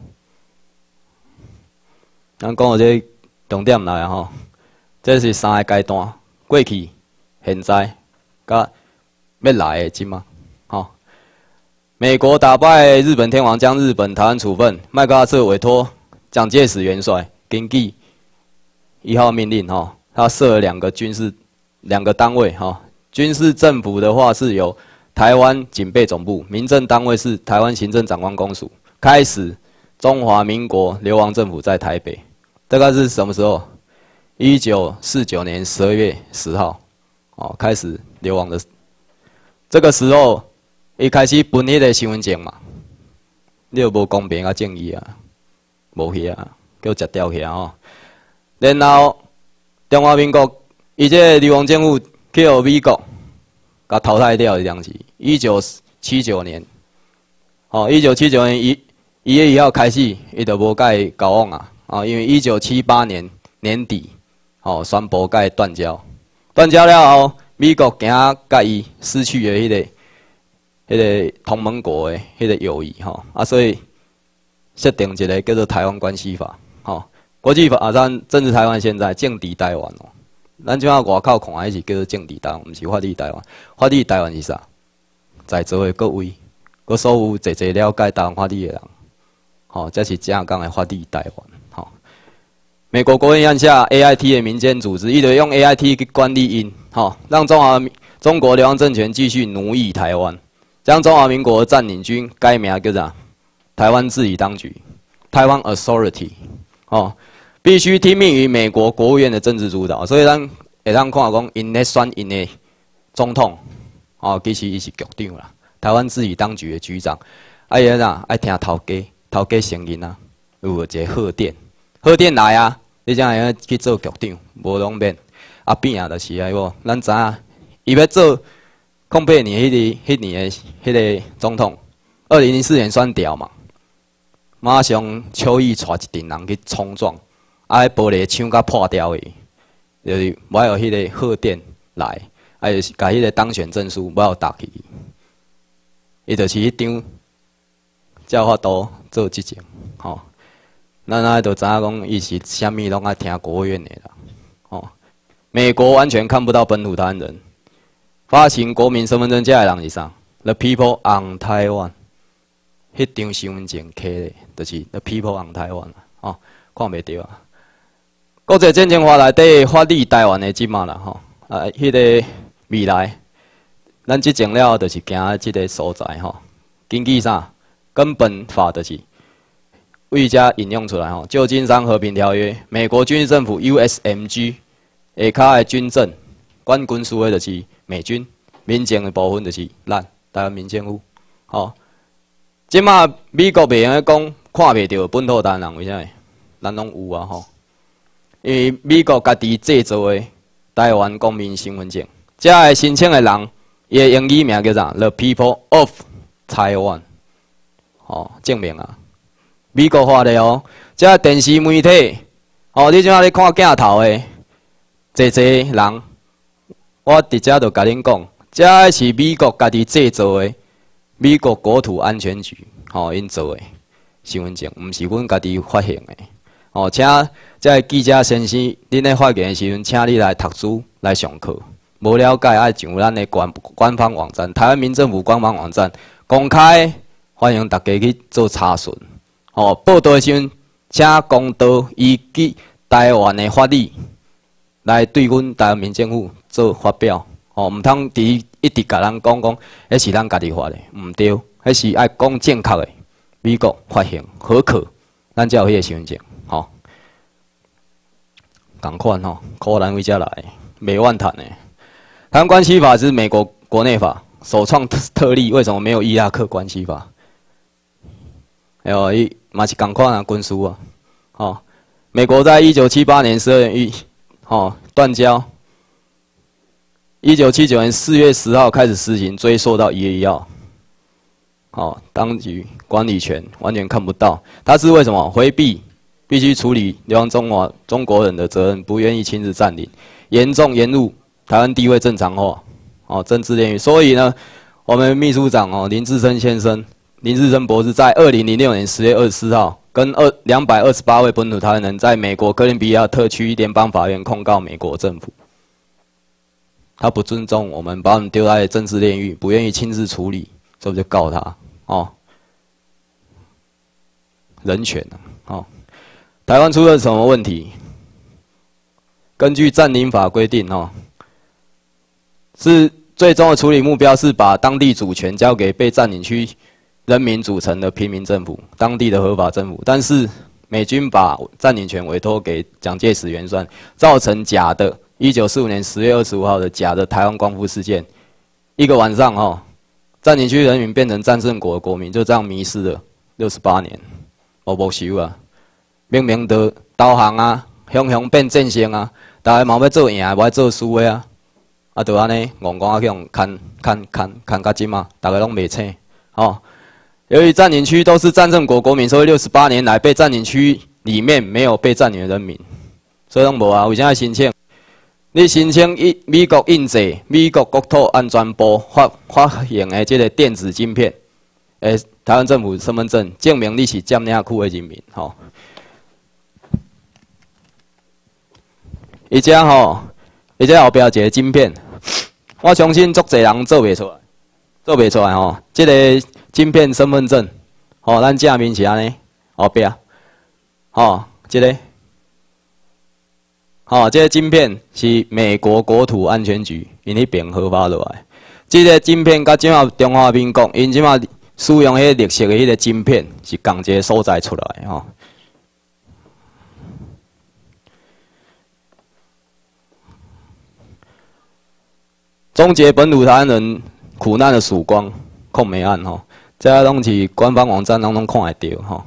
咱讲到这重点来吼，这是3个阶段：过去、现在，甲要来的即嘛。吼，美国打败日本天皇，将日本台湾处分，麦克阿瑟委托蒋介石元帅根据1号命令吼，他设了2个单位吼，军事政府的话是由台湾警备总部，民政单位是台湾行政长官公署，开始中华民国流亡政府在台北，大概是什么时候？1949年12月10号，哦，开始流亡的。这个时候伊开始分迄个身份证嘛，你又无公平啊正义啊，无去啊，叫食掉去啊吼。然后中华民国伊这个流亡政府去互美国甲淘汰掉的当时，1979年，哦，1979年1月1号开始，伊就无甲伊交往啊，因为1978年年底，哦，宣布甲伊断交，断交了后，美国惊甲伊失去了迄个同盟国的迄个友谊吼，所以设定一个叫做台湾关系法，吼，国际法上政治台湾现在政敌台湾哦，咱即马外口看还是叫做政敌台湾，毋是法律台湾。法律台湾是啥？在座的各位，佮所有侪侪了解台湾法律的人，吼，这是正港的法律台湾，吼。美国国务院按下 AIT 的民间组织，伊就用 AIT 去管理因，吼，让中国流亡政权继续奴役台湾。将中华民国占领军改名叫啥？台湾治理当局 （Taiwan Authority） 哦，必须听命于美国国务院的政治主导。所以咱会当看讲，因咧选因的总统哦，其实伊是局长啦，台湾治理当局的局长。伊啥爱听头家声音啊，有一个贺电来啊，你才会去做局长，无拢免。变就是安无，咱知影伊要做。08年迄年的迄个总统，2004年选调嘛，马上邱毅带一群人去冲撞，玻璃窗甲破掉的，就是我有迄个贺电来，就是甲迄个当选证书我有打去，伊就是迄张才有法度做执政，吼，咱就知影讲伊是啥物拢爱听国务院的啦，哦，美国完全看不到本土台湾人。发行国民身份证这个人是啥 ？The people on Taiwan， 迄张身份证刻的，就是 The people on Taiwan 哦，看袂到啊。国际战争法内底法律台湾的即嘛啦吼，迄个未来，咱执政了就是行即个所在吼。根据啥？根本法就是为遮引用出来吼，《旧金山和平条约》，美国军事政府 USMG 下骹的军政管军事的就是美军，民政的部分就是咱台湾民政府。吼，即马美国袂用讲看袂到本土台湾人，为啥？咱拢有啊吼。因为美国家己制造的台湾公民身份证，遮个申请的人，伊的英语名叫啥 ？The People of Taiwan。吼，证明啊，美国发的哦。遮电视媒体，哦，你即马咧看镜头的，侪人。我直接就甲恁讲，这是美国家己制造的，美国国土安全局因做的身份证，毋是阮家己发行的。请这记者先生，恁咧发言的时阵，请你来读书来上课。无了解爱上咱的官方网站，台湾民政府官方网站公开，欢迎大家去做查询。报道的时阵，请公道依据台湾的法律来对阮台湾民政府。做发表，毋通一直甲咱讲，迄是咱家己发的，毋对，迄是爱讲正确的。美国发行合可，咱才有迄个身份证，吼。共款吼，可能为遮来，袂万谈的。台湾关系法是美国国内法，首创特例，为什么没有伊拉克关系法？伊嘛是共款啊，军事啊，吼。美国在1978年12月1，断交。1979年4月10号开始施行，追溯到1月1号。当局管理权完全看不到，他是为什么回避？必须处理流亡中国人的责任，不愿意亲自占领，严重延误台湾地位正常化。政治炼狱。所以呢，我们秘书长林志深先生、林志深博士在2006年10月24号，跟228位本土台湾人在美国哥伦比亚特区联邦法院控告美国政府。他不尊重我们，把我们丢在政治炼狱，不愿意亲自处理，所以就告他人权台湾出了什么问题？根据占领法规定是最终的处理目标是把当地主权交给被占领区人民组成的平民政府，当地的合法政府。但是美军把占领权委托给蒋介石元帅，造成假的。1945年10月25号的假的台湾光复事件，一个晚上占领区人民变成战胜国的国民，就这样迷失了68年，无收啊！明明就导航啊，雄变战胜啊，大家嘛要做赢，无爱做输的啊，啊，就安尼戆戆去用砍到今啊，大家拢袂醒，哦。由于占领区都是战胜国国民，所以68年来被占领区里面没有被占领的人民，所以拢无啊。为啥申请？你申请美国印制美国国土安全部发行的这个电子晶片，台湾政府身份证，证明你是占领区的人民，吼。伊这吼，伊这后壁一个晶片，我相信足侪人做袂出来吼。这个晶片身份证，吼，咱正面是安尼，后壁，吼，这个。哦，这个晶片是美国国土安全局因迄边核发落来。这个晶片甲即马中华民国因即马使用迄绿色的迄个晶片是同一个所在出来吼。终结本土台湾人苦难的曙光控美案吼，这些拢是官方网站拢看会到吼。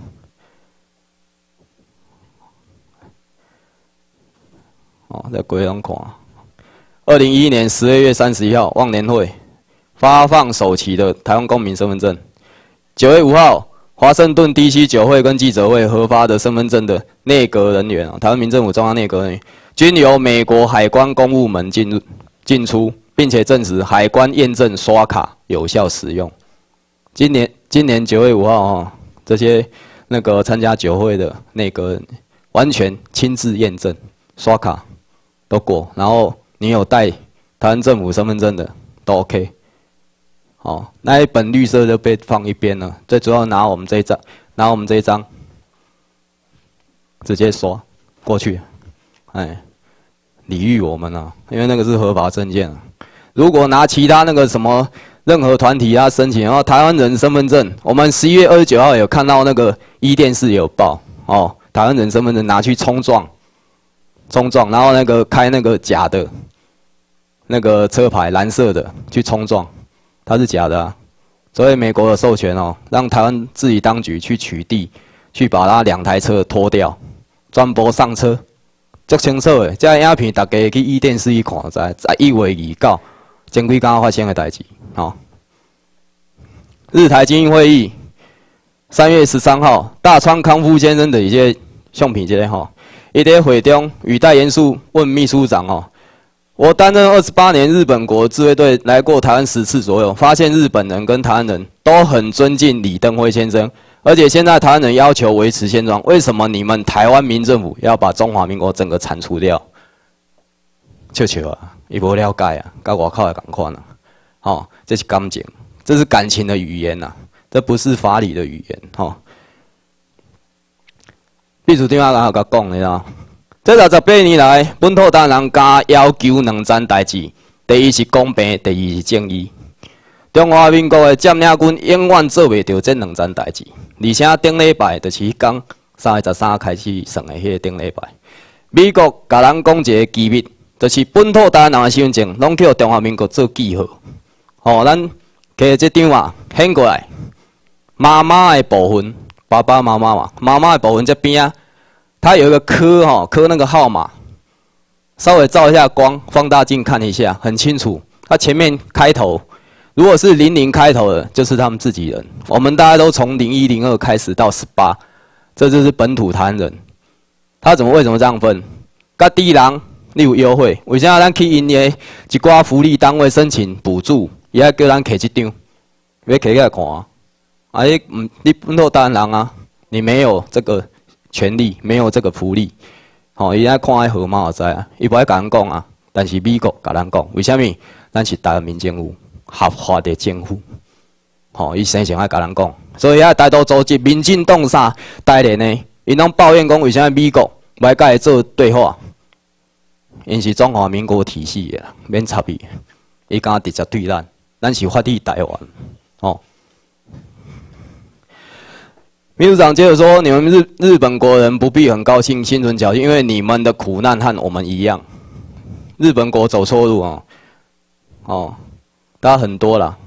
哦，在规拢看。2011年12月31号，忘年会发放首期的台湾公民身份证。9月5号，华盛顿 DC 酒会跟记者会核发的身份证的内阁人员，台湾民政府中央内阁人员，均由美国海关公务门进出，并且证实海关验证刷卡有效使用。今年9月5号哦，这些那个参加酒会的内阁人完全亲自验证刷卡。都过，然后你有带台湾政府身份证的都 OK。好，那一本绿色就被放一边了，最主要拿我们这一张，直接刷过去，哎，礼遇我们啊，因为那个是合法证件啊。如果拿其他那个什么任何团体啊申请，然后台湾人身份证，我们11月29号有看到那个电视有报哦，台湾人身份证拿去冲撞，然后那个开那个假的，那个车牌蓝色的去冲撞，它是假的啊。所以美国的授权哦，让台湾自己当局去取缔，去把它2台车拖掉，全部上车，足清楚的。这影片大家去电视去看，在1月2号前几天发生的代志。哦，日台精英会议3月13号，大川康夫先生的一些相片这个吼。伊在会中语带严肃问秘书长哦，我担任28年日本国自卫队来过台湾10次左右，发现日本人跟台湾人都很尊敬李登辉先生，而且现在台湾人要求维持现状，为什么你们台湾民政府要把中华民国整个铲除掉？笑啊，伊无了解啊，甲外口也同款啊。哦，这是感情，这是感情的语言呐，这不是法理的语言哦。秘书长也甲讲的啦，这68年来，本土台湾人加要求2件代志：第一是公平，第二是正义。中华民国的占领军永远做袂到这2件代志，而且顶礼拜就是迄天3月13开始算的迄个顶礼拜，美国甲咱讲一个机密，就是本土台湾人的身份证拢叫中华民国做记号。哦，咱摕这张啊掀过来，妈妈的部分。爸爸妈妈嘛，妈妈的部分这边啊，它有一个科哈，科那个号码，稍微照一下光，放大镜看一下，很清楚。它前面开头，如果是00开头的，就是他们自己人。我们大家都从01、02开始到18，这就是本土台湾人。他为什么这样分？甲低人你有优惠，为啥咱去因的一寡福利单位申请补助，伊还叫咱摕这张，要摕起来看啊？啊，你本土台湾人啊，你没有这个权利，没有这个福利。吼，伊爱看迄号码就知啊，伊无爱甲咱讲啊，但是美国甲咱讲，为虾米？咱是台湾民政府，合法的政府。吼，伊生前爱甲咱讲，所以啊，大多组织民进党啥带领呢？因拢抱怨讲，为啥美国无甲伊做对话？因是中华民国体系的，免插伊，伊敢直接对咱，咱是法治台湾。吼。秘书长接着说：“你们日本国人不必很高兴、心存侥幸，因为你们的苦难和我们一样。日本国走错路哦，大家很多啦，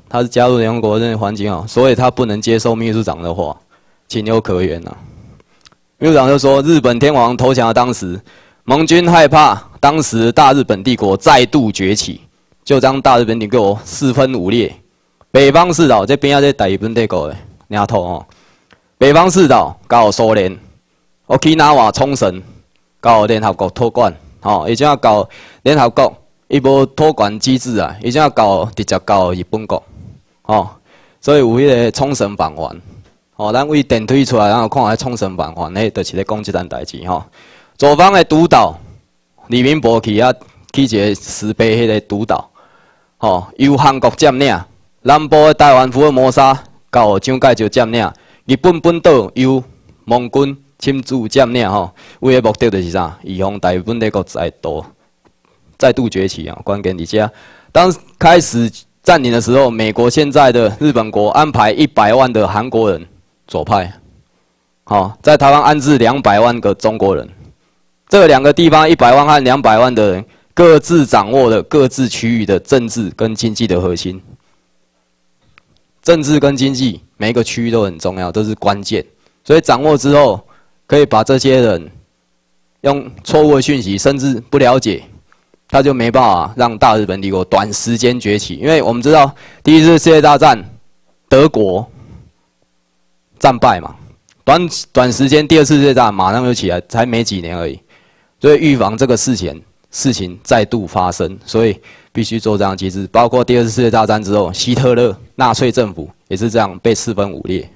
他是加入联合国的环境所以他不能接受秘书长的话，情有可原啊。秘书长就说，日本天皇投降的当时，盟军害怕当时大日本帝国再度崛起，就将大日本帝国四分五裂。北方四岛这边啊，这大日本帝国的领土北方四岛到苏联，Okinawa 冲绳到联合国托管，已经要到联合国。 伊无托管机制啊，伊正到直接到日本国，所以有迄个冲绳返还，咱为电梯出来，然后看下冲绳返还，迄就是咧讲即件代志左方的独岛，李明博去一个石碑迄个独岛，由韩国占领；南部的台湾福尔摩沙到蒋介石占领，日本本岛由盟军侵驻占领为的目的就是啥？以防大日本帝国再度崛起关键伫遮。当开始占领的时候，美国现在的日本国安排100万的韩国人左派，在台湾安置200万个中国人。这2个地方100万和200万的人，各自掌握了各自区域的政治跟经济的核心。政治跟经济每一个区域都很重要，都是关键。所以掌握之后，可以把这些人用错误的讯息，甚至不了解。 他就没办法让大日本帝国短时间崛起，因为我们知道第一次世界大战德国战败嘛，短时间第2次世界大战马上就起来，才没几年而已，所以预防这个事情再度发生，所以必须做这样的机制。包括第2次世界大战之后，希特勒纳粹政府也是这样被四分五裂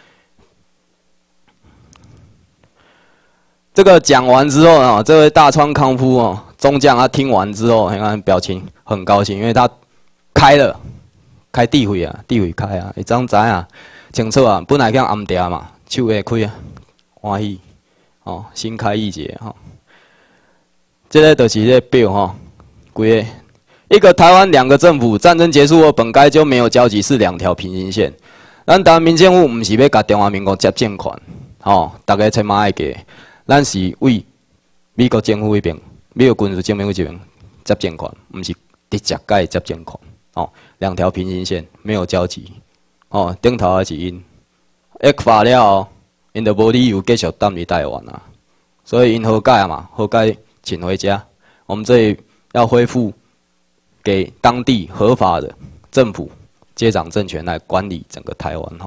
这个讲完之后这位大川康夫中将他听完之后，你看表情很高兴，因为他开地会啊，地会开啊，会知啊，清楚啊，本来叫暗调嘛，手会开啊，欢喜心开意解这个就是这个表规个一个台湾2个政府，战争结束后本该就没有交集，是2条平行线。咱台湾民政府唔是要甲中华民国接政权大家千万爱记，咱是为美国政府迄边。 美国军事政府这边接政权，不是直接甲伊接政权2条平行线没有交集顶头还是因一发了，因就无理由继续等伫台湾啊，所以因和解嘛，和解请回家。我们这里要恢复给当地合法的政府接掌政权来管理整个台湾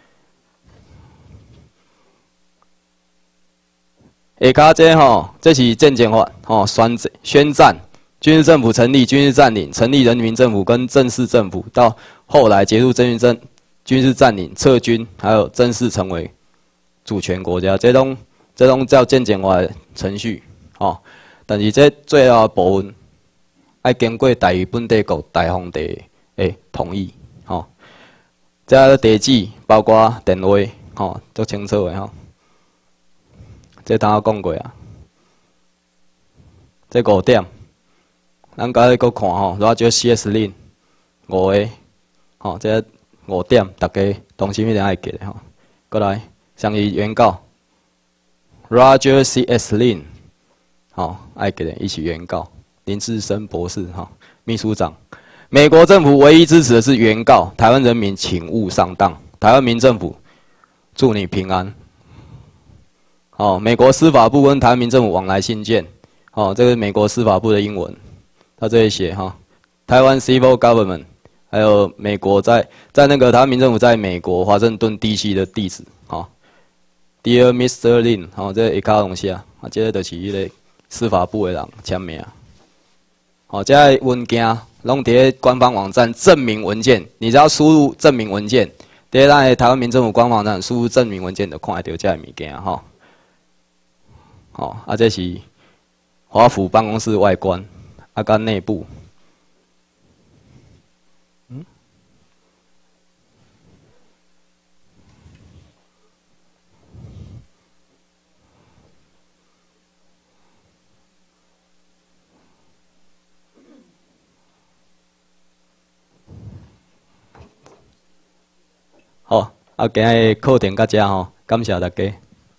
下骹这是政见法宣战，军事政府成立，军事占领，成立人民政府跟正式政府，到后来结束军事占领，撤军，还有正式成为主权国家，这种叫政见法的程序但是这最后的部分要经过大日本帝国大皇帝的同意这地址包括电话足清楚的这当我讲过啊，这5点，咱家己搁看偌少 CS 令5个，这5点，大家同心一定爱记的过来，上于原告 Roger CS Lin， 爱记的，一起原告林志深博士秘书长。美国政府唯一支持的是原告，台湾人民请勿上当，台湾民政府祝你平安。美国司法部跟台湾民政府往来信件，这个是美国司法部的英文，他这里写台湾 Civil Government， 还有美国在那个台湾民政府在美国华盛顿 DC 的地址Dear Mr. Lin， 这一卡东西这个就是迄个司法部的人签名这个文件拢伫官方网站证明文件，你只要输入证明文件，伫咱的台湾民政府官方网站输入证明文件，就看得到这个物件这是华府办公室外观，跟内部。好，今日课程到这感谢大家。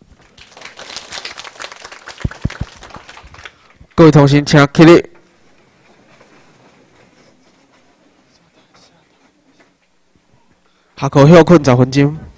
各位同学，请起立。 下课休困10分钟。